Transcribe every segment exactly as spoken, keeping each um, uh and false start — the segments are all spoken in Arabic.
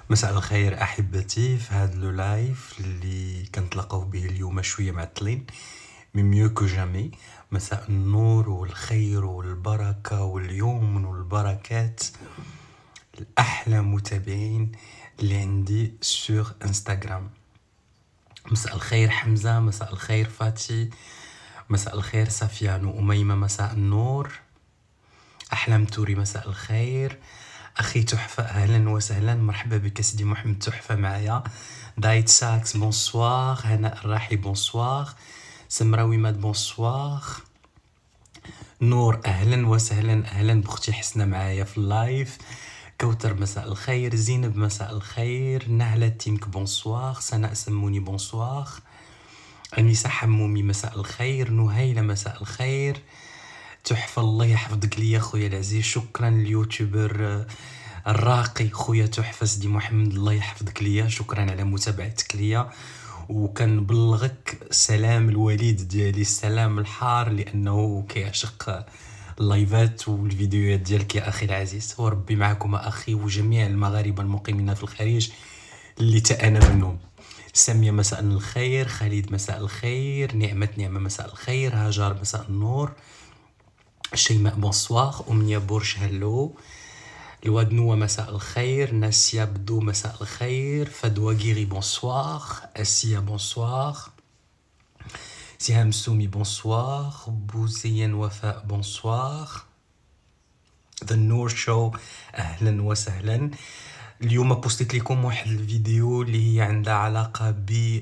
مساء الخير احبتي. في هذا لو لايف اللي كنتلاقاو به اليوم شويه معطلين مي ميو كو جامي. مساء النور والخير والبركه واليوم والبركات الاحلى متابعين اللي عندي سور انستغرام. مساء الخير حمزه، مساء الخير فاتي، مساء الخير سفيان وأميمة، مساء النور. أحلام توري مساء الخير. أخي تحفة أهلا وسهلا، مرحبا بك سيدي محمد تحفة معايا. دايت ساكس بونسوار، هناء الراحي بونسوار، سمراوي ماد بونسوار، نور أهلا وسهلا، أهلا بختي حسنة معايا في اللايف. كوثر مساء الخير، زينب مساء الخير، نهلة تيمك بونسوار، سناء سموني بونسوار، أنيسة حمومي مساء الخير، نهيلة مساء الخير. تحفة الله يحفظك ليا خويا العزيز، شكرا اليوتيوبر الراقي خويا تحفة سيدي محمد، الله يحفظك ليا، شكرا على متابعتك ليا. وكنبلغك سلام الوليد ديالي، السلام الحار، لأنه كيعشق اللايفات والفيديوهات ديالك يا أخي العزيز. وربي معكم أخي وجميع المغاربة المقيمين في الخارج اللي تأنا منهم. سامية مساء الخير، خالد مساء الخير، نعمة نعمة مساء الخير، هاجر مساء النور، شيماء بونسوار، أمنية بورش هلو، الواد نوى مساء الخير، ناسيا بدو مساء الخير، فدوى جيري بونسوار، أسيا بونسوار، سهام سومي بونسوار، بوزيان وفاء بونسوار، ذا نور شو أهلا وسهلا. اليوم بوستيت لكم واحد الفيديو اللي هي عندها علاقة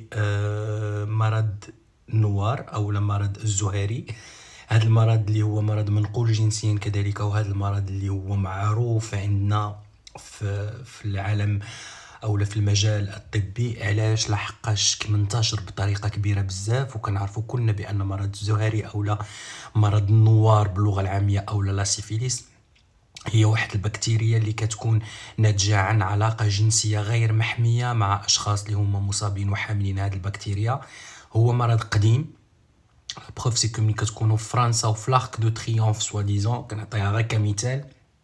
بمرض نوار أو مرض الزهري. هذا المرض اللي هو مرض منقول جنسيا كذلك، وهذا المرض اللي هو معروف عندنا في, في العالم أو في المجال الطبي. علاش؟ لحقاش منتشر بطريقة كبيرة بزاف، وكنعرفوا كلنا بأن مرض الزهري أو مرض النوار باللغة العامية أو لا سيفيليس هي واحد البكتيريا اللي كتكون ناتجة عن علاقة جنسية غير محمية مع أشخاص اللي هم مصابين وحاملين هذه البكتيريا. هو مرض قديم، بروف سي كومي كتكونوا في فرنسا وفي لارك دو تريومف سوا ديزون، كنعطيها غير كمثال،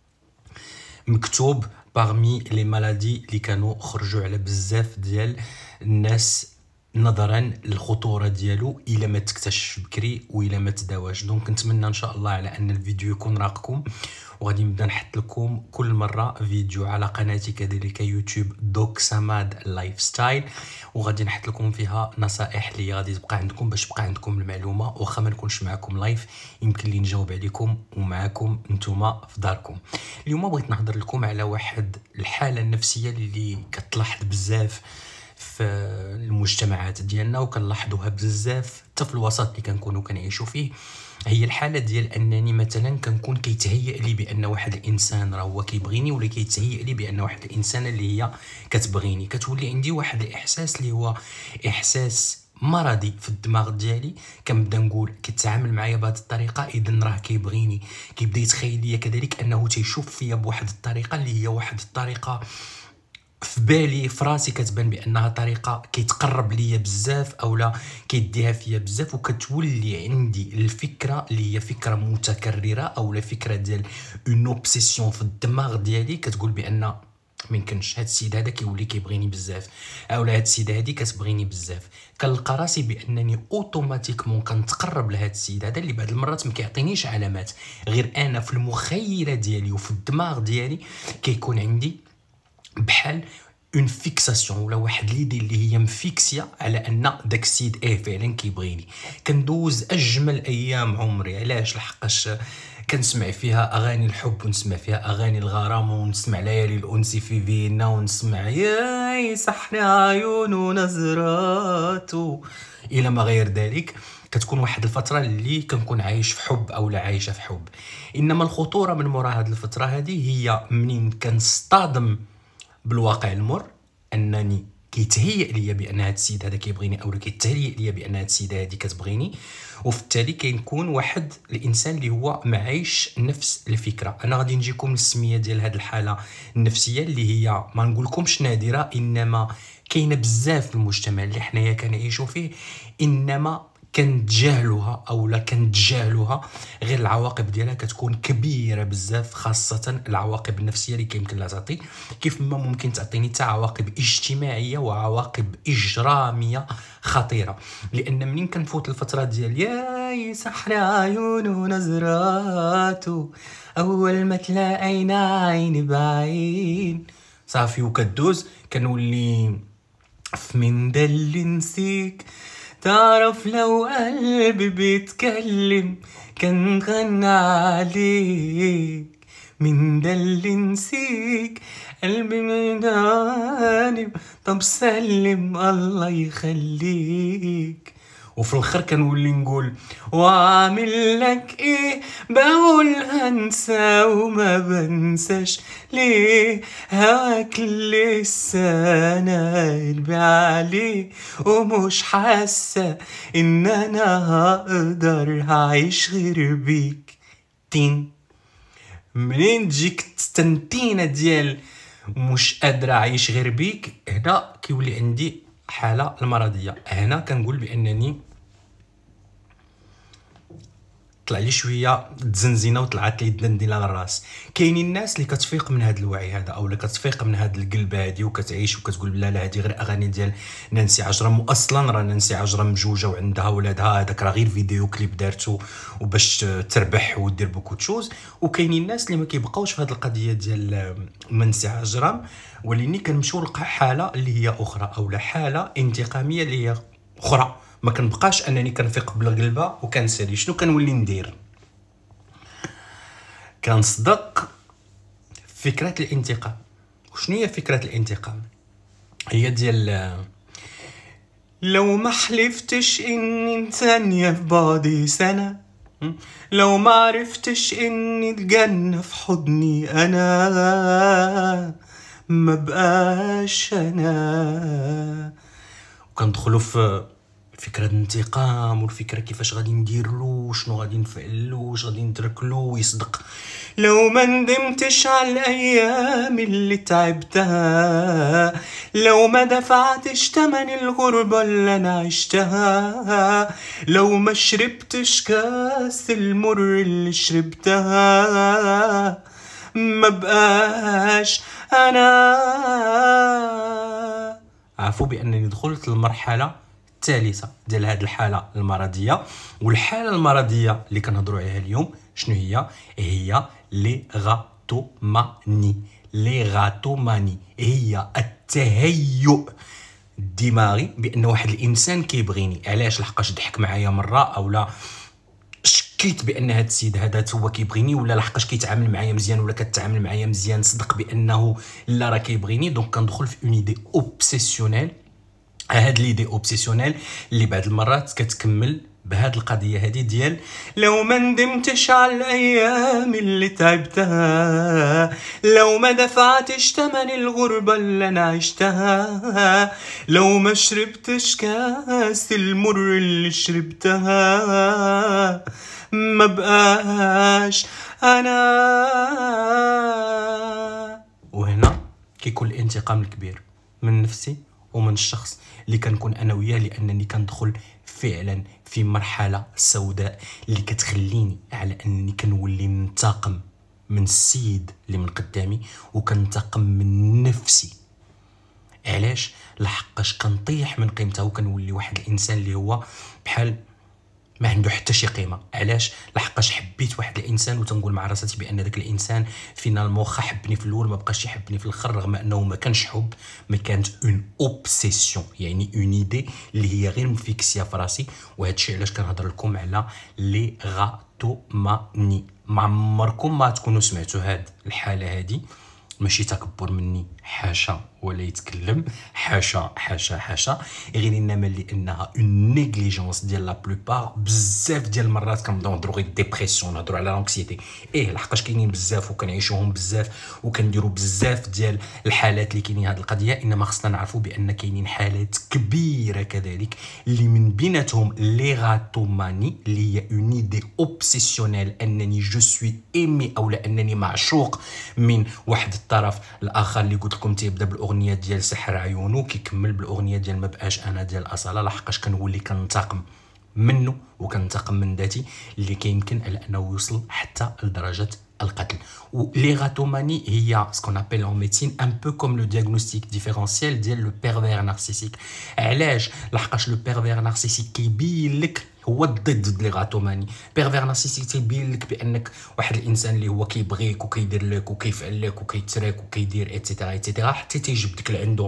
مكتوب باغمي لي مالادي اللي كانوا خرجوا على بزاف ديال الناس نظرا للخطوره ديالو الا ما تكتشف بكري والا ما تداواش. دونك نتمنى ان شاء الله على ان الفيديو يكون راقكم، وغادي نبدا نحط لكم كل مره فيديو على قناتي كذلك يوتيوب دوك سماد لايف ستايل، وغادي نحط لكم فيها نصائح اللي غادي تبقى عندكم باش تبقى عندكم المعلومه، واخا ما نكونش معكم لايف يمكن لي نجاوب عليكم ومعكم نتوما في داركم. اليوم بغيت نهضر لكم على واحد الحاله النفسيه اللي كتلاحظ بزاف في المجتمعات ديالنا، وكنلاحظوها بزاف حتى في الوسط اللي كنكونوا كنعيشوا فيه. هي الحاله ديال انني مثلا كنكون كيتهيأ لي بان واحد الانسان راه هو كيبغيني، ولا كيتهيأ لي بان واحد الانسان اللي هي كتبغيني. كتولي عندي واحد الاحساس اللي هو احساس مرضي في الدماغ ديالي، كنبدا نقول كيتعامل معايا بهذه الطريقه اذا راه كيبغيني. كيبدا يتخيل ليا كذلك انه تيشوف فيا بواحد الطريقه اللي هي واحد الطريقه في بالي في راسي كتبان بانها طريقه كيتقرب ليا بزاف اولا كيديها فيا بزاف، وكتولي عندي الفكره اللي هي فكره متكرره اولا فكره ديال اون اوبسيسيون في الدماغ ديالي، كتقول بان ميمكنش هاد السيد هذا كيولي كيبغيني بزاف اولا هاد السيد هادي كتبغيني بزاف. كنلقى راسي بانني اوتوماتيكمون كنتقرب لهاد السيد هذا اللي بعض المرات ما كيعطينيش علامات، غير انا في المخيله ديالي وفي الدماغ ديالي كيكون عندي بحال اون فيكساسيون ولا واحد ليدي اللي هي مفيكسيه على ان داك السيد ايه فعلا كيبغيني. كندوز اجمل ايام عمري. علاش؟ لحقاش كنسمع فيها اغاني الحب، ونسمع فيها اغاني الغرام، ونسمع ليالي الانس في فينا، ونسمع يا صحن عيون ونظرات الى ما غير ذلك. كتكون واحد الفتره اللي كنكون عايش في حب او لا عايشه في حب. انما الخطوره من مورا هذه الفتره هذه هي منين كنصطدم بالواقع المر، انني كيتهيأ ليا بان هذا السيد هذا كيبغيني اولا كيتهيأ ليا بان هذه السيده هذه كتبغيني، وفي التالي كيكون واحد الانسان اللي هو معيش نفس الفكره. انا غادي نجيكم السميه ديال هذه الحاله النفسيه اللي هي ما نقولكمش نادره، انما كاينه بزاف في المجتمع اللي حنايا كنعيشوا فيه، انما كنتجاهلوها اولا كنتجاهلوها، غير العواقب ديالها كتكون كبيره بزاف، خاصه العواقب النفسيه اللي كيمكن لها تعطي، كيف ما ممكن تعطيني حتى عواقب اجتماعيه وعواقب اجراميه خطيره. لان منين كنفوت الفتره ديال يا يسحر عيون نظراته اول ما تلاقينا عين بعين صافي وكدوز، كنولي في من دا اللي نسيك. تعرف لو قلبي بيتكلم كان غنى عليك، من دا اللي نسيك قلبي مدانب، طب سلم الله يخليك. وفي الاخر كنولي نقول واعمل لك ايه، بقول هنسى وما بنساش ليه، هواك لسه انا قلبي عليه، ومش حاسه ان انا هقدر هعيش غير بيك. تين منين تجيك التنتينه ديال مش قادره اعيش غير بيك؟ هنا كيولي عندي حاله المرضيه. هنا كنقول بانني طلع لي شويه تزنزينه وطلعت لي الدندنه للراس. كاينين الناس اللي كتفيق من هذا الوعي هذا، او اللي كتفيق من هذا القلب هادي وكتعيش وكتقول لا لا هذه غير اغاني ديال نانسي عجرم، واصلا راه نانسي عجرم مجوجه وعندها ولادها، هذاك راه غير فيديو كليب دارتو وباش تربح ودير بوكو تشوز. وكاينين الناس اللي ما كيبقاوش في هذه القضيه ديال نانسي عجرم، وليني كنمشيو لقى حاله اللي هي اخرى، او لا حاله انتقاميه اللي هي اخرى. ما كنبقاش انني كنفيق بالقلبه وكنسالي. شنو كنولي ندير؟ كنصدق فكره الانتقام. وشنو هي فكره الانتقام؟ هي ديال لو ما حلفتش اني ثانيه في بعدي سنه، لو ما عرفتش اني الجنه في حضني انا، ما بقاش انا. وكندخلوا في فكره الانتقام، والفكره كيفاش غادي ندير له، شنو غادي نفعل له، واش غادي نترك له ويصدق. لو ما ندمتش على الايام اللي تعبتها، لو ما دفعتش تمن الغربه اللي انا عشتها، لو ما شربتش كاس المر اللي شربتها، ما بقاش انا. عفوا بانني دخلت للمرحله الثالثه ديال هذه الحاله المرضيه. والحاله المرضيه اللي كنهضروا عليها اليوم شنو هي؟ هي لي غاتوماني. لي غاتوماني هي التهيؤ الدماغي بان واحد الانسان كيبغيني. علاش؟ لحقاش ضحك معايا مره، اولا شكيت بان هذا السيد هذا هو كيبغيني، ولا لحقاش كيتعامل معايا مزيان ولا كتعامل معايا مزيان، صدق بانه لا راه كيبغيني. دونك كندخل في اون ايدي اوبسيسيونيل. هاد ليدي اوبسيسيونيل اللي بعض المرات كتكمل بهاد القضيه هادي ديال لو ما ندمتش على الايام اللي تعبتها، لو ما دفعتش تمن الغربه اللي انا عشتها، لو ما شربتش كاس المر اللي شربتها، ما بقاش انا. وهنا كيكون الانتقام الكبير من نفسي ومن الشخص اللي كنكون انا وياه، لانني كندخل فعلا في مرحله سوداء اللي كتخليني على انني كنولي ننتقم من السيد اللي من قدامي، وكنتقم من نفسي. علاش؟ لحقاش كنطيح من قيمتها وكنولي واحد الانسان اللي هو بحال ما عنده حتى شي قيمه. علاش؟ لحقاش حبيت واحد الانسان وتنقول مع راساتي بان داك الانسان فينالمون واخا حبني في الاول ما بقاش يحبني في الاخر، رغم انه ما كانش حب، ما كانت اون اوبسيسيون، يعني اون ايدي اللي هي غير مفيكسيه في راسي. وهذا الشيء علاش كنهضر لكم على لي غاتوماني. ما عمركم ما تكونوا سمعتوا هاد الحاله هادي. ماشي تكبر مني، حاشا ولا يتكلم، حاشا حاشا حاشا، غير انما لانها اون نيغليجونس ديال لا بلوبار. بزاف ديال المرات كنبداو نهضروا غير ديبرسيون، نهضروا على لانكسيتي، ايه لحقاش كاينين بزاف وكنعيشوهم بزاف وكنديروا بزاف ديال الحالات اللي كاينين هذه القضيه. انما خصنا نعرفوا بان كاينين حالات كبيره كذلك اللي من بيناتهم لي غاتوماني، اللي هي اون ايدي اوبسيسيونيل انني جو سوي ايمي، او انني معشوق من واحد الطرف الاخر، اللي قلت لكم تيبدا بالاغنيه ديال سحر عيونو كيكمل بالاغنيه ديال ما بقاش انا ديال اصاله. لحقاش كنولي كنتقم منه وكنتقم من ذاتي اللي كيمكن على انه يوصل حتى لدرجه القتل. وليغاتوماني هي سكون ابل اون ميديسين ان بو كوم لو دياغنوستيك ديفيرونسيال ديال لو بيرفير نارسيسيك. علاش؟ لحقاش لو بيرفير نارسيسيك كيبين لك هو الضد ديال ليغاتوماني. بيرفير نارسيسيك تيبين لك بانك واحد الانسان اللي هو كيبغيك وكيدير لك وكيفعل لك وكيترك وكيدير ايتترا ايتترا حتى تيجبدك لعندو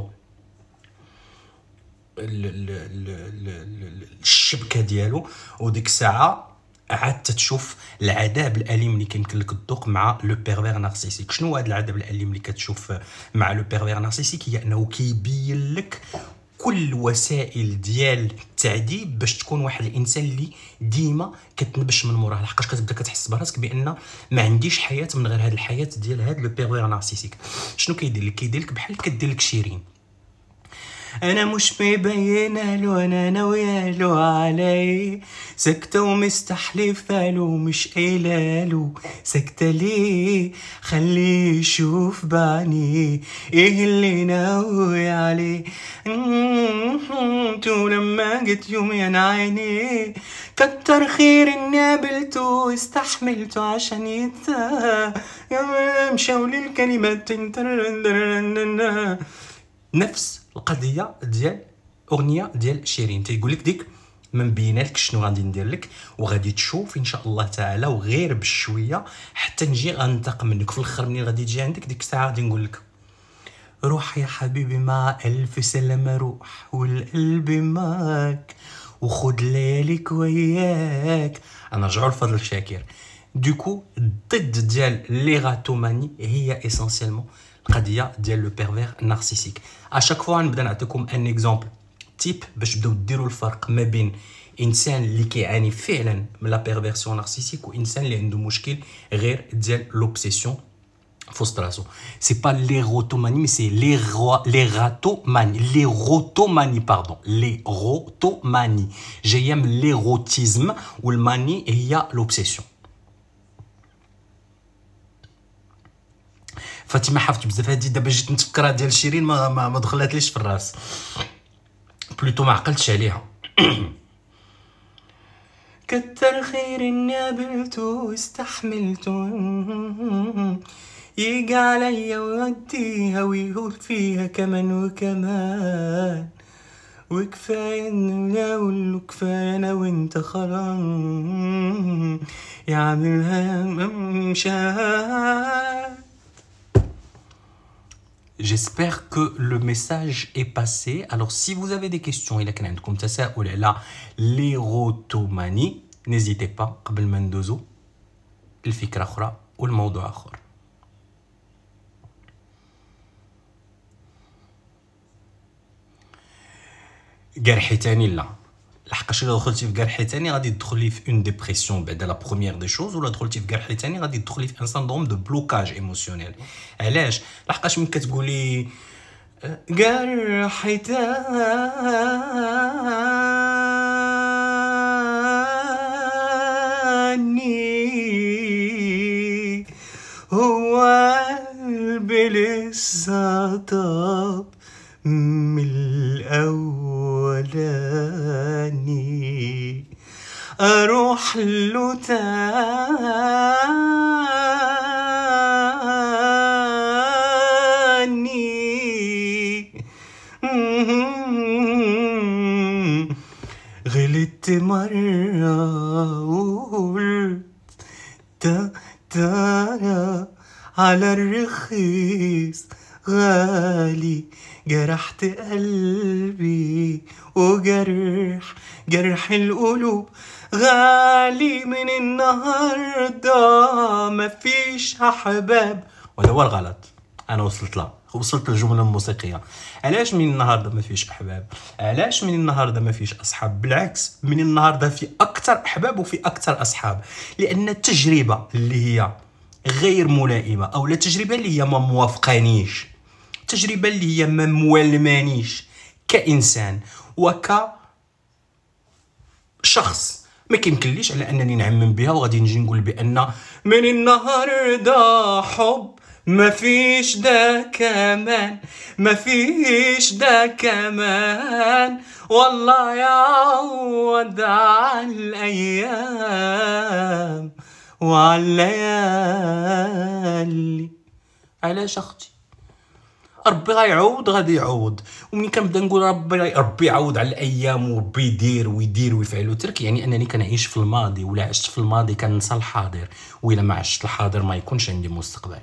الشبكه ديالو، وديك الساعه عاد تشوف العذاب الاليم اللي كيمكن لك تذوق مع لو بيرفير نارسيسيك. شنو هذا العذاب الاليم اللي كتشوف مع لو بيرفير نارسيسيك؟ هي انه كيبين لك كل وسائل ديال التعذيب باش تكون واحد الانسان اللي ديما كتنبش من موراه، لحقاش كتبدا كتحس براسك بان ما عنديش حياه من غير هذه الحياه ديال هذا لو بيرفير نارسيسيك. شنو كيدير لك؟ كيدير لك بحال كدير لك شيرين، انا مش مبينه له انا ناويه له علي، سكته ومستحلفه له مش قايله له، سكته ليه خليه يشوف بعينيه ايه اللي ناوي عليه. انتو لما جيت يومي انا عيني كتر خير اني قابلته واستحملته عشان يتا مشاولي الكلمات. نفس القضيه ديال اغنيه ديال شيرين، تيقول لك ديك ما مبينه لك شنو غادي ندير لك وغادي تشوف ان شاء الله تعالى، وغير بشويه حتى نجي غنتقم منك. في الاخر منين غادي تجي عندك ديك الساعه غادي نقول لك روح يا حبيبي مع الف سلامه، روح والقلب معاك وخد لياليك وياك. انا رجعوا لفضل شاكر. دوكو الضد ديال ليغاتوماني هي اسونسيلمون القضيه ديال لو بيرفير نارسيسيك. اشاك فوا نبدا نعطيكم ان اكزومبل تيب باش تبداو ديروا الفرق ما بين انسان اللي كيعاني فعلا من لا بيرفيرسيون نارسيسيك وانسان اللي عنده مشكل غير ديال لوبسيسيون في وسط راسو. سي با ليغوتوماني مي سي ليغاتوماني ليغوتوماني باردون ليغوتوماني جايه من ليغوتيزم، والماني هي لوبسيسيون. فاطمه حافظت بزاف هادي، دابا جيت نتفكرها ديال شيرين ما ما, ما دخلاتليش في الراس، بلوتو ما عقلتش عليها. كتر خير اني قابلته واستحملته يجي عليا ويوديها ويقول فيها كمان وكمان، وكفايه اني اقول له كفايه انا وانت خلاص يعملها مشاهد. J'espère que le message est passé. Alors si vous avez des questions إلا كان عندكم تساؤل على ليغوتوماني n'hésitez pas قبل ما ندوزو الفكرة أخرى والموضوع آخر. جرحي تاني لا، لحقاش الا دخلتي في جرحي تاني غادي تدخلي في اون ديبرسيون بعد لا بروميير دي شوز، ولا دخلتي في جرحي تاني غادي تدخلي في ان سندروم دو بلوكاج ايموسيونيل. علاش؟ لحقاش ملي كتقولي جرحي تاني هو قلبي لسه طاب من الأولاني، أروح له تاني. غلطت مرة وقلت تا تا على الرخيص غالي، جرحت قلبي وجرح جرح القلوب غالي، من النهارده مفيش احباب. ولا هو الغلط؟ انا وصلت لها، وصلت للجمله الموسيقيه. علاش من النهارده مفيش احباب؟ علاش من النهارده مفيش اصحاب؟ بالعكس، من النهارده في اكثر احباب وفي اكثر اصحاب، لان التجربه اللي هي غير ملائمه او لا تجربه اللي هي ما موافقانيش، التجربه اللي هي ما موالمانيش كانسان وك شخص، ما كيمكنليش على انني نعمم بها وغادي نجي نقول بان من النهارده حب ما فيش دا كمان، ما فيش دا كمان، والله يعوض على الأيام وعلى الليالي. علاش اختي؟ ربي غيعوض، غادي يعوض. ومنين كنبدا نقول ربي ربي يعوض على الايام وربي يدير ويدير ويفعل وترك، يعني انني كنعيش في الماضي، ولا عشت في الماضي كننسى الحاضر، وإلا ما عشت الحاضر ما يكونش عندي مستقبل.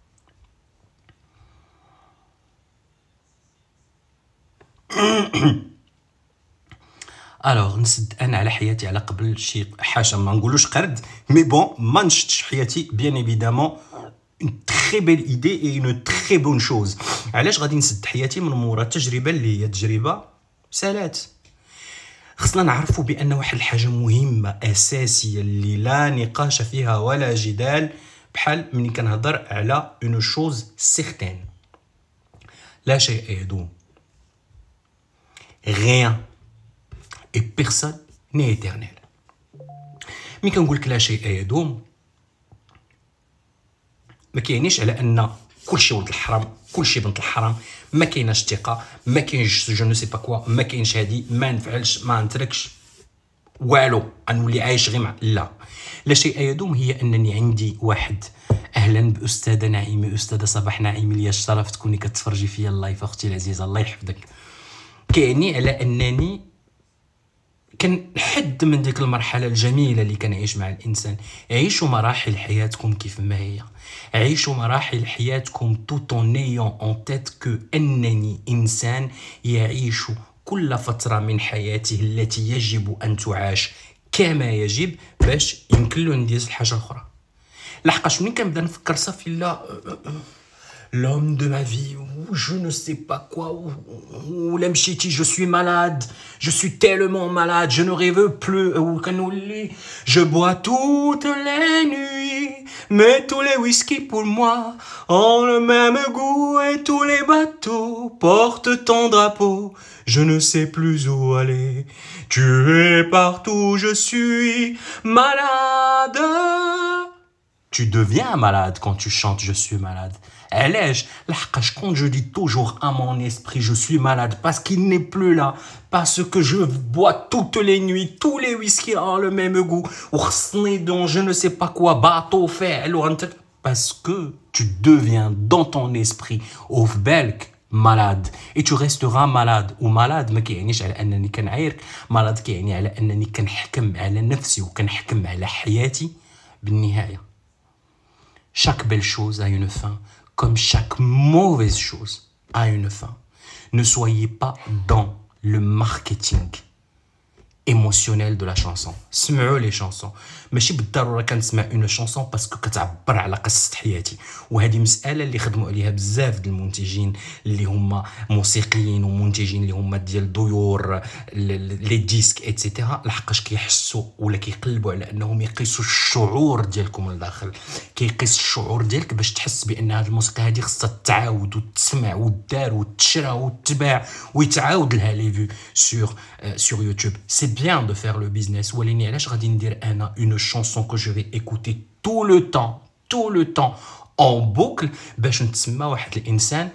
الوغ نسد انا على حياتي على قبل شي حاجه، ما نقولوش قرد، مي بون ما نشتش حياتي بيان ايفيدامون اون تري بيل ايدي اي اون تري بون شوز. علاش غادي نسد حياتي؟ من مورا التجربه اللي هي تجربه سالات. خصنا نعرفوا بان واحد الحاجه مهمه اساسيه اللي لا نقاش فيها ولا جدال، بحال ملي كنهضر على اون شوز سيغتين، لا شيء يدوم. rien et personne n'est éternel. ملي كنقول لك لا شيء يدوم ما كيعنيش على ان كلشي ولد الحرام، كلشي بنت الحرام، ما كايناش ثقه، ما كاينش جو نو سي با كوا، ما كاينش هادي، ما نفعلش، ما نتركش والو، غنولي عايش غير مع لا. لا شيء يدوم هي انني عندي واحد. اهلا باستاذه نعيمه، استاذه صباح نعيمه، ليا الشرف تكوني كتفرجي فيا اللايف اختي العزيزه، الله يحفظك. كيعني على انني كنحد من ديك المرحله الجميله اللي كنعيش مع الانسان. عيشوا مراحل حياتكم كيف ما هي، عيشوا مراحل حياتكم tout en ayant en tête que انني انسان يعيش كل فتره من حياته التي يجب ان تعاش كما يجب، باش يمكن له ندير الحاجه الاخرى. لحقاش ملي كنبدا نفكر صافي لا l'homme de ma vie, ou je ne sais pas quoi, ou, ou l'amchiti, je suis malade, je suis tellement malade, je ne rêve plus, ou canouli, je bois toutes les nuits, mais tous les whisky pour moi ont le même goût et tous les bateaux portent ton drapeau, je ne sais plus où aller, tu es partout, je suis malade. Tu deviens malade quand tu chantes je suis malade. علاش؟ لحقاش quand je dis toujours à mon esprit je suis malade parce qu'il n'est plus là, parce que je bois toutes les nuits tous les whisky ont le même goût, وخصني donc je ne sais pas quoi bateau فاعل وانت، parce que tu deviens dans ton esprit وفي بالك malade et tu resteras malade. و malade ما كيعنيش على انني كنعايرك، malade كيعني على انني كنحكم على نفسي وكنحكم على حياتي بالنهايه. Chaque belle chose a une fin, comme chaque mauvaise chose a une fin. Ne soyez pas dans le marketing émotionnel de la chanson. سمعوا لي شانسون، ماشي بالضروره كنسمع اون شانسون باسكو كتعبر على قصه حياتي، وهذه مساله اللي خدموا عليها بزاف د المنتجين اللي هما موسيقيين ومنتجين اللي هما ديال ديور لي ديسك ايتترا، لحقاش كيحسوا ولا كيقلبوا على انهم يقيسوا الشعور ديالكم من الداخل، كيقيس الشعور ديالك باش تحس بان هذه الموسيقى هذه خصها تعاود وتسمع وتدار وتشرى وتباع ويتعاود لها لي فيو سور سور يوتيوب. سي bien de faire le business. وليني علاش غادي ندير انا une chanson que je vais écouter tout le temps tout le temps en boucle باش نتسمى واحد الانسان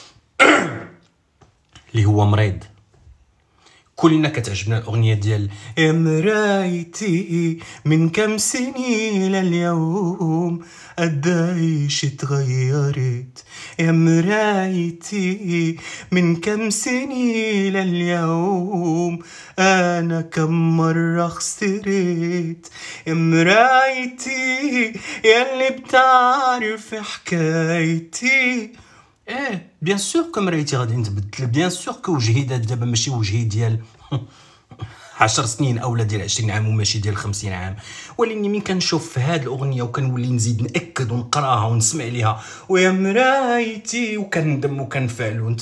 اللي هو مريض. كلنا كتعجبنا الاغنيه ديال يا مرايتي من كم سنين لليوم قديش تغيرت، يا مرايتي من كم سنين لليوم انا كم مره خسرت، يا مرايتي ياللي بتعرف حكايتي. ايه بيان سور كو مرايتي غادي نتبدل، بيان سور كو وجهي دابا ماشي وجهي ديال عشر سنين اولا ديال عشرين عام وماشي ديال خمسين عام، ولكن مين كنشوف في هاد الاغنيه وكنولي نزيد ناكد ونقراها ونسمع ليها ويا مرايتي وكندم وكنفعل ونترك،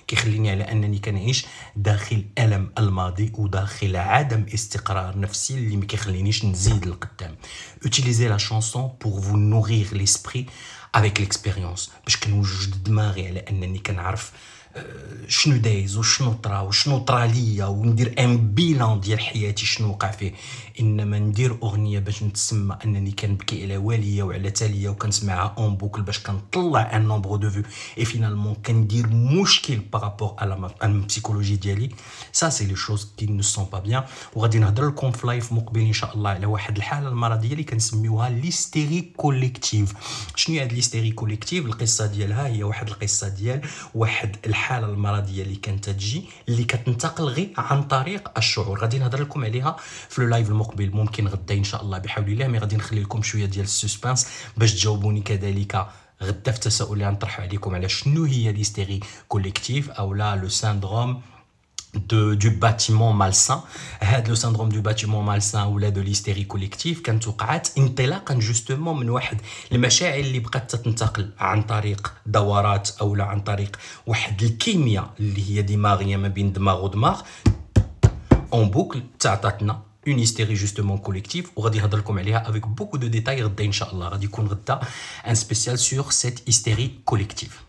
كيخليني على انني كنعيش داخل الم الماضي وداخل عدم استقرار نفسي اللي ما كيخلينيش نزيد لقدام. utiliser la chanson pour vous nourrir l'esprit avec l'expérience باش كنوجد دماغي على انني كنعرف شنو دايز وشنو طرا وشنو طرا ليا وندير ان بيلان ديال حياتي شنو وقع فيه. انما ندير اغنيه باش نتسمى انني كنبكي على واليه وعلى تاليه وكنسمعها اون بوكل باش كنطلع ان نومبر دو فيو اي فينالمون كندير مشكل بارابور على البسيكولوجي ديالي. سا سي لي شوز كي نو سون با بيان. وغادي نهضر لكم في لايف مقبل ان شاء الله على واحد الحاله المرضيه اللي كنسميوها ليستيري كوليكتيف. شنو هي هاد ليستيري كوليكتيف؟ القصه ديالها هي واحد القصه ديال واحد الحاله المرضيه اللي كانت تجي اللي كتنتقل غير عن طريق الشعور. غادي نهضر لكم عليها في اللايف المقبل ممكن غدا ان شاء الله بحول الله. مي غادي نخلي لكم شويه ديال السسبانس باش تجاوبوني كذلك غدا في التساؤل اللي غنطرح عليكم على شنو هي ليستيري كوليكتيف او لا لو سيندروم de du bâtiment malsain. هذا لو سيندروم دو باتيمون مالسان ولا دو ليستيري كوليكتيف كانت وقعت انطلاقا جوستومون من واحد المشاعر اللي بقات تنتقل عن طريق دورات او لا عن طريق واحد الكيمياء اللي هي دماغيه ما بين دماغ ودماغ اون بوكل تعطاتنا اون هيستيري جوستومون كوليكتيف. وغادي نهضر لكم عليها افيك بوكو دو ديتاي غدا ان شاء الله. غادي يكون غدا ان سبيسيال سور سيت هيستيري كوليكتيف.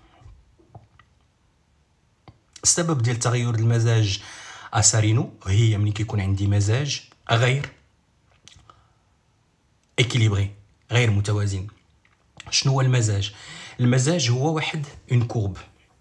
السبب ديال تغير المزاج اسارينو هي ملي كيكون عندي مزاج غير اكيليبري غير متوازن. شنو هو المزاج؟ المزاج هو واحد اون كورب.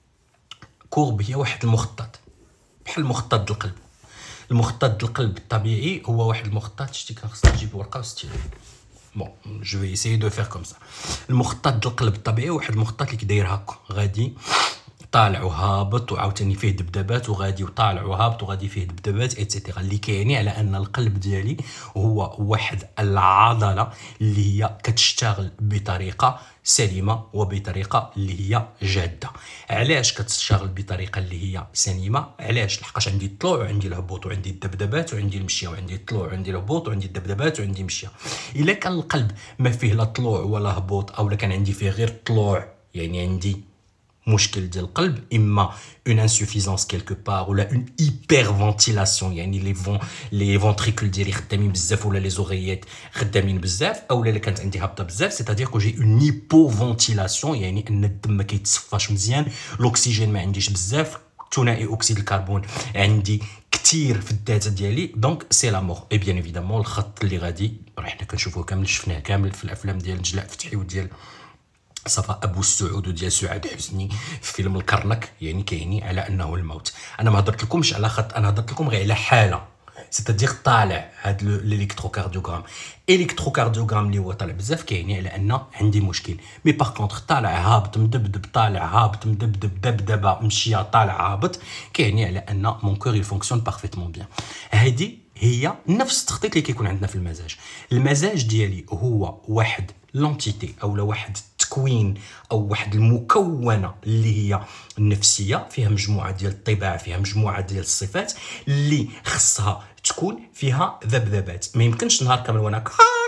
كورب هي واحد المخطط بحال مخطط القلب. المخطط القلب الطبيعي هو واحد المخطط. شتي كان خصك تجيب ورقه وستيلو. بون جو في ايسايي دو فير كوم سا. المخطط القلب الطبيعي واحد المخطط اللي كداير هكا غادي طالع وهابط وعاوتاني فيه دبدبات وغادي وطالع وهابط وغادي فيه دبدبات ايتترا اللي كيعني على ان القلب ديالي هو واحد العضله اللي هي كتشتغل بطريقه سليمه وبطريقه اللي هي جاده. علاش كتشتغل بطريقه اللي هي سليمه؟ علاش؟ لحقاش عندي الطلوع وعندي الهبوط وعندي الدبدبات وعندي المشيه وعندي الطلوع وعندي الهبوط وعندي الدبدبات وعندي المشيه. الا كان القلب ما فيه لا طلوع ولا هبوط او لا كان عندي فيه غير طلوع يعني عندي مشكل ديال القلب اما اون انسوفيزونس كيلكو بار ولا اون هيبر فونتيلاسيون يعني لي فون لي فونتريكول ديالي خدامين بزاف ولا لي زوغيات خدامين بزاف او لا كانت عندي هابطه بزاف سيتادير كو جي اون هيبو فونتيلاسيون يعني ان الدم ما كيتصفاش مزيان الاكسجين ما عنديش بزاف ثنائي اكسيد الكربون عندي كثير في الداتا ديالي دونك سي لا مور. اي بيان ايفيدامون الخط اللي غادي راه حنا كنشوفوه كامل شفناه كامل في الافلام ديال نجلاء فتحي وديال صفاء ابو السعود وديال سعاد حسني في فيلم الكرنك يعني كيعني على انه الموت. انا ما هضرت لكمش على خط انا هضرت لكم غير على حاله سيتادير طالع هاد الالكتروكارديوغرام. الكتروكارديوغرام اللي هو طالع بزاف كيعني على ان عندي مشكل. مي باغ كونطخ طالع هابط مدبدب طالع هابط مدبدب دبدبه مشيه طالع هابط كيعني على ان مون كور يفونكسيون بارفيتمون بيان. هادي هي نفس التخطيط اللي كيكون عندنا في المزاج. المزاج ديالي هو واحد لونتيتي او لا واحد التكوين او واحد المكونه اللي هي النفسيه فيها مجموعه ديال الطباع فيها مجموعه ديال الصفات اللي خصها تكون فيها ذبذبات. ما يمكنش نهار كامل وانا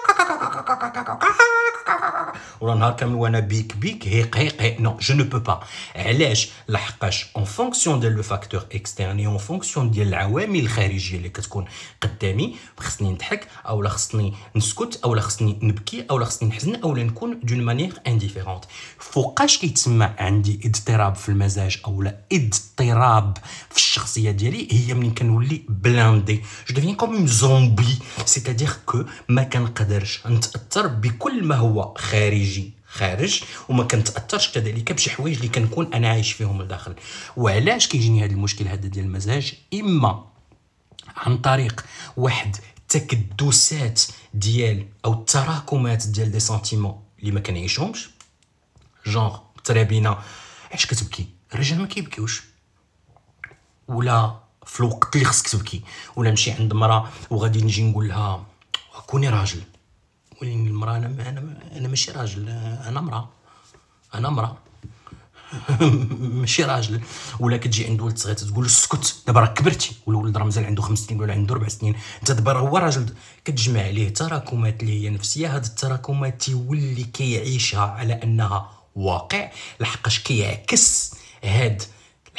ولا نهار كامل وانا بيك بيك هيق هيق هيق نو جو نو بو با. علاش؟ لحقاش اون فونكسيون ديال لو فاكتور اكسترن اون فونكسيون ديال العوامل الخارجيه اللي كتكون قدامي خصني نضحك او لا خصني نسكت او لا خصني نبكي او لا خصني نحزن او لا نكون دون مانيير انديفيرونت. فوقاش كيتسمى عندي اضطراب في المزاج او لا اضطراب في الشخصيه ديالي هي ملي كنولي بلاندي جو ديفين كوم اون زومبي سيتادير كو ما كنقدرش نتاثر بكل ما هو خارجي خارج وما كنتاثرش كذلك بشي حوايج اللي كنكون انا عايش فيهم لداخل. وعلاش كيجيني هذا المشكل هذا ديال المزاج؟ اما عن طريق واحد تكدسات ديال او التراكمات ديال دي سنتيمون اللي ما كنعيشهمش جونغ ترابينا علاش كتبكي الرجال ما كيبكيوش ولا في الوقت اللي خصك تبكي ولا نمشي عند مراه وغادي نجي نقول لها كوني راجل ولكن المراه انا انا انا ماشي راجل انا مراه انا مراه ماشي راجل. ولا كتجي عند ولد صغير تقول له اسكت دابا راه كبرتي والولد راه مازال عنده خمس سنين ولا عنده ربع سنين انت دابا راه هو راجل. كتجمع عليه تراكمات اللي هي نفسيه. هاد التراكمات تيولي كيعيشها على انها واقع لحقاش كيعكس هاد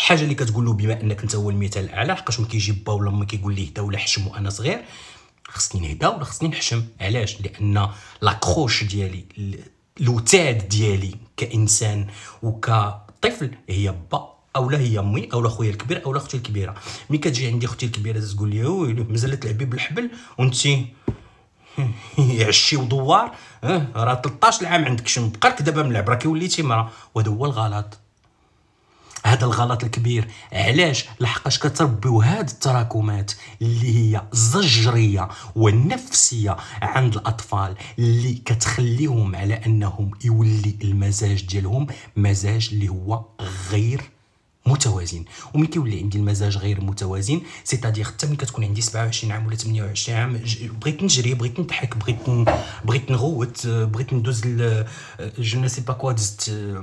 الحاجه اللي كتقول له بما انك انت هو المثال الاعلى، حقاش ملي كيجي با ولا ما كيقول ليه هدا ولا حشم وانا صغير، خصني نهدا ولا خصني نحشم. علاش؟ لان لاكروش ديالي، الوتاد ديالي كانسان وكطفل هي با اولا هي امي اولا خويا الكبير اولا اختي الكبيره. ملي كتجي عندي اختي الكبيره تقول لي ويلي مازال تلعبي بالحبل وانتي عشي ودوار، اه راه ثلاثطاش عام عندك، شنو بقى لك دابا ملعب؟ راكي وليتي مرا. وهذا هو الغلط، هذا الغلط الكبير. علاش؟ لحقاش كتربيو هاد التراكمات اللي هي الزجريه والنفسيه عند الاطفال اللي كتخليهم على انهم يولي المزاج ديالهم مزاج اللي هو غير متوازن. وملي كيولي عندي المزاج غير متوازن، سيتادير حتى ملي كتكون عندي سبعة وعشرين عام ولا ثمانية وعشرين عام، بغيت نجري، بغيت نضحك، بغيت ن... بغيت نغوت، بغيت ندوز ل جو نو سي با كوا، دزت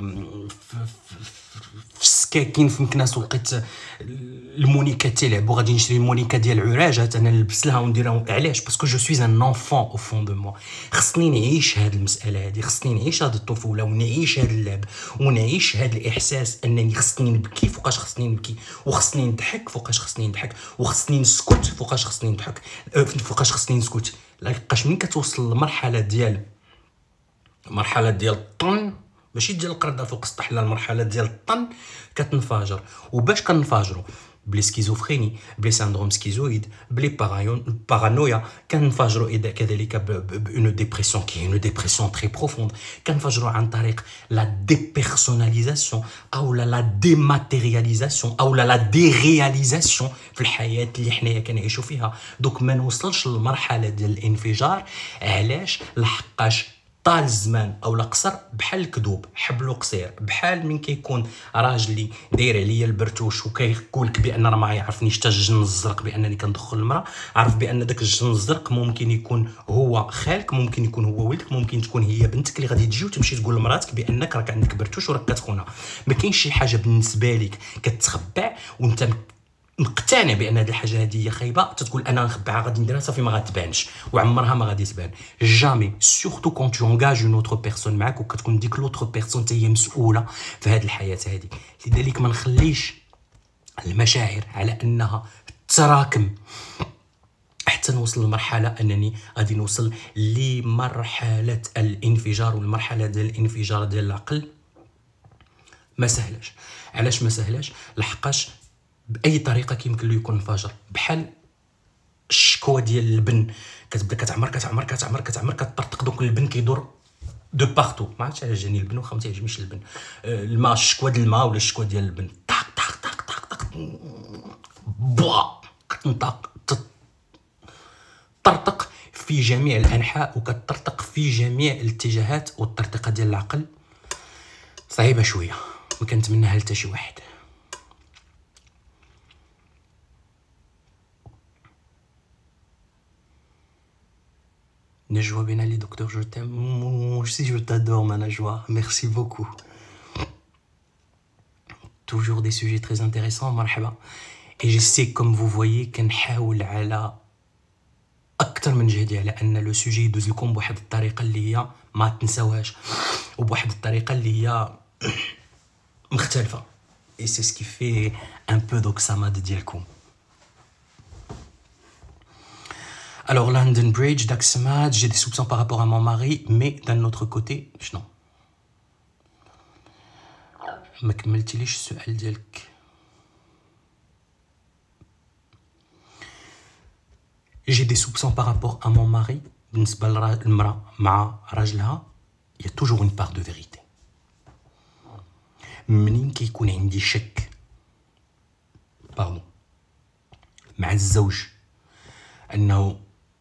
في السكاكين في مكناس ولقيت المونيكا تيلعبوا، غادي نشري المونيكا ديال عراجات انا نلبس لها ونديرها. علاش؟ باسكو جو سوي ان انفون او فون دو موا. خصني نعيش هاد المساله هادي، خصني نعيش هاد الطفوله ونعيش هاد اللعب ونعيش هاد الاحساس انني خصني نبكي فوقاش خصني نبكي، وخصني نضحك فوقاش خصني نضحك، وخصني نسكت فوقاش خصني نضحك، فوقاش خصني نسكت. لحقاش ملي كتوصل لمرحله ديال مرحله ديال الطن، ماشي ديال القرده فوق السطح، لا المرحله ديال الطن كتنفجر. وباش كنفجروا بلي سكيزوفريني، بلي ساندروم سكيزويد، بلي بارايون بارانويا، كنفجروا اذا كذلك بون ديبرسيون كي اون ديبرسيون تري بروفوند، كنفجروا عن طريق لا ديبيرسوناليزاسيون او لا ديماتيرياليزاسيون او لا ديرياليزاسيون في الحياه اللي حنايا كنعيشوا فيها. دوك ما نوصلش للمرحله ديال الانفجار. علاش؟ لحقاش طال الزمان او قصر بحال الكذوب، حبلو قصير. بحال من كيكون راجلي داير عليا البرتوش وكيقول لك بان راه ما يعرفنيش حتى الجن الزرق بانني كندخل المراه، عرف بان داك الجن الزرق ممكن يكون هو خالك، ممكن يكون هو ولدك، ممكن تكون هي بنتك اللي غادي تجي وتمشي تقول لمراتك بانك راك عندك برتوش وراك كتخونها. ما كاينش شي حاجه بالنسبه لك كتخبع وانت مقتنع بان هذه الحاجه هذه هي خايبه، تتقول انا نخبعها غادي نديرها صافي ما غتبانش، وعمرها ما غادي تبان. جامي، سورتو كون تو انغاج اون اوتر بيرسون معاك وكتكون ديك لوتر بيرسون حتى هي مسؤوله في هذه الحياه هذه. لذلك ما نخليش المشاعر على انها تراكم حتى نوصل لمرحله انني غادي نوصل لمرحله الانفجار. والمرحله ديال الانفجار ديال العقل ما سهلاش. علاش ما سهلاش؟ لحقاش باي طريقه كيمكن له يكون انفجر. بحال الشكوى ديال اللبن، كتبدا كتعمر كتعمر كتعمر كتعمر كتطرطق، دوك اللبن كيدور دو بارتو. ما عرفتش علاش جاني اللبن واخا ما تيعجبنيش اللبن. الماء، الشكوى ديال الماء ولا الشكوى ديال اللبن، طاق طاق طاق طاق طاق بوا كتنطق تطرطق في جميع الانحاء وكتطرطق في جميع الاتجاهات. والطرطقه ديال العقل صعيبه شويه، ما كنتمناها لتا شي واحد. Najwa Ben Ali, docteur, je t'aime. Moi aussi, je t'adore, ma Najwa. Merci beaucoup. Toujours des sujets très intéressants, marhaba. Et je sais, comme vous voyez, كنحاول على أكثر من جهدي على أن لو سوجي يدوز لكم بواحد الطريقة اللي هي ما تنساوهاش، وبواحد الطريقة اللي هي مختلفة. Et c'est ce qui fait un peu d'Oxamad ديالكم. Alors, London Bridge, Daxamad, j'ai des soupçons par rapport à mon mari, mais d'un autre côté, non. ما كملتيليش السؤال ديالك. J'ai des soupçons par rapport à mon mari. بالنسبة للمرأة مع راجلها، il y a toujours une part de vérité. منين كيكون عندي شك باردون مع الزوج أنه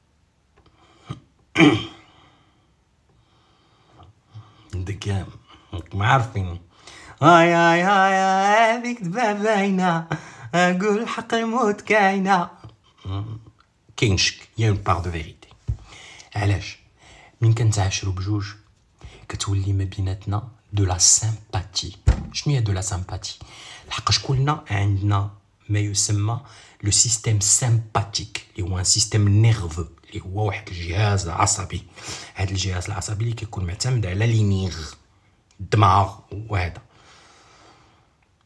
دكام ما عارفين هاي هاي هاي هذيك تبان باينة، أقول حق الموت كاينة، كاين شك، يا اون بار دو فيريتي. علاش؟ من كنتعاشروا بجوج كتولي ما بيناتنا دو لا سامباتي. شنو هي دو لا سامباتي؟ لحقاش كلنا عندنا ما يسمى لو سيستيم سامباتيك اللي هو ان سيستيم نيرفو، اللي هو واحد الجهاز عصبي. هذا الجهاز العصبي اللي كيكون معتمد على لي نيغ، الدماغ. وهذا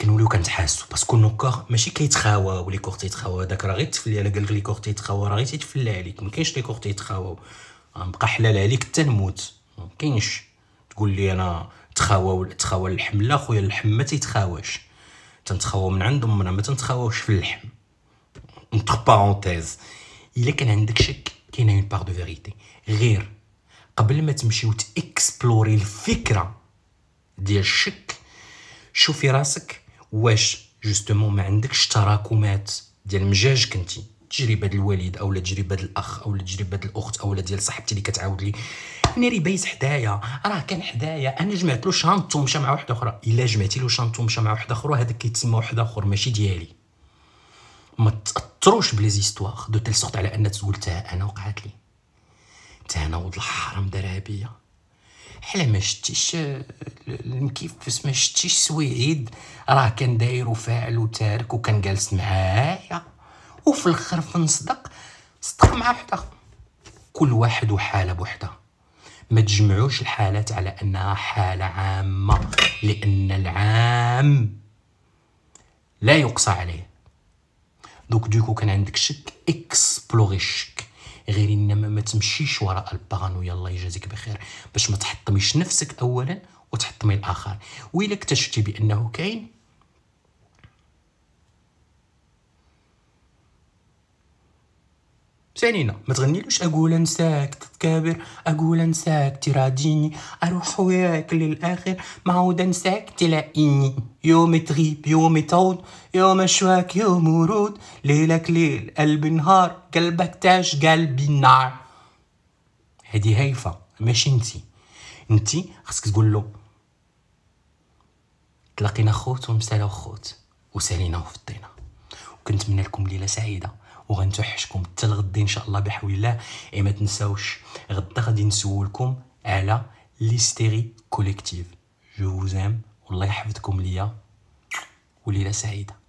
كنوليو كنتحاسوا باسكو نو كور ماشي كيتخاواو لي كور تيتخاواو هذاك راه غير تفلي الا قالك لي كور تيتخاوا راه غير تيتفلى عليك. ما كاينش لي كور تيتخاواو غنبقى حلال عليك حتى نموت. ما كاينش تقول لي انا تخاواو تخاوا اللحم. لا خويا اللحم ما تيتخاواش تنتخاواو من عند امنا ما تنتخاواوش في اللحم. انتر بارونتيز الا كان عندك شك كاينه اون بار دو فيريتي. غير قبل ما تمشيو تاكسبلوري الفكره ديال الشك شوفي راسك واش جوستومون ما عندكش تراكمات ديال مجاج كنتي تجربه ديال الوالد اولا تجربه ديال الاخ اولا تجربه ديال الاخت اولا ديال صاحبتي اللي كتعاود لي ناري بايت حدايا راه كان حدايا انا جمعت له شانطو مشى مع واحد اخرى. الا جمعتي له شانطو مشى مع واحد اخر هذاك كيتسمى واحد اخر ماشي ديالي. ما تاثروش بلي زيستوار دو تيل سورت على ان تقول تا انا وقعت لي تا انا ولد الحرام دارها بيا. حلا ما شتيش كيف ما شتيش سويعيد راه كان داير وفاعل وتارك وكان جالس معايا وفي الاخر فنصدق صدق مع واحد اخر. كل واحد وحاله بوحدها. ما تجمعوش الحالات على انها حاله عامه لان العام لا يقصى عليه. دوك دوكو كان عندك شك اكسبلوري الشك. غير انما ما تمشيش وراء البارانويا الله يجازيك بخير باش ما تحطميش نفسك اولا وتحطمي الاخر. وإلا اكتشفتي بانه كاين ثانينا ما تغنيلوش اقول انساك تتكابر اقول انساك تراديني اروح وياك للاخر ما عود انساك تلاقيني يوم تغيب يوم تعود يوم اشواك يوم ورود ليلك ليل قلبي نهار قلبك تاج قلبي النار. هادي هايفه ماشي انتي. انتي خاصك تقول له تلاقينا خوت ومسالاو خوت وسالينا في الطينه. وكنتمنى لكم ليله سعيده وغنتوحشكم حتى الغد ان شاء الله بحول الله. اي ما تنساوش غدا غادي نسولكم على ليستيري كوليكتيف. جو فوز ام والله يحفظكم ليا وليله سعيده.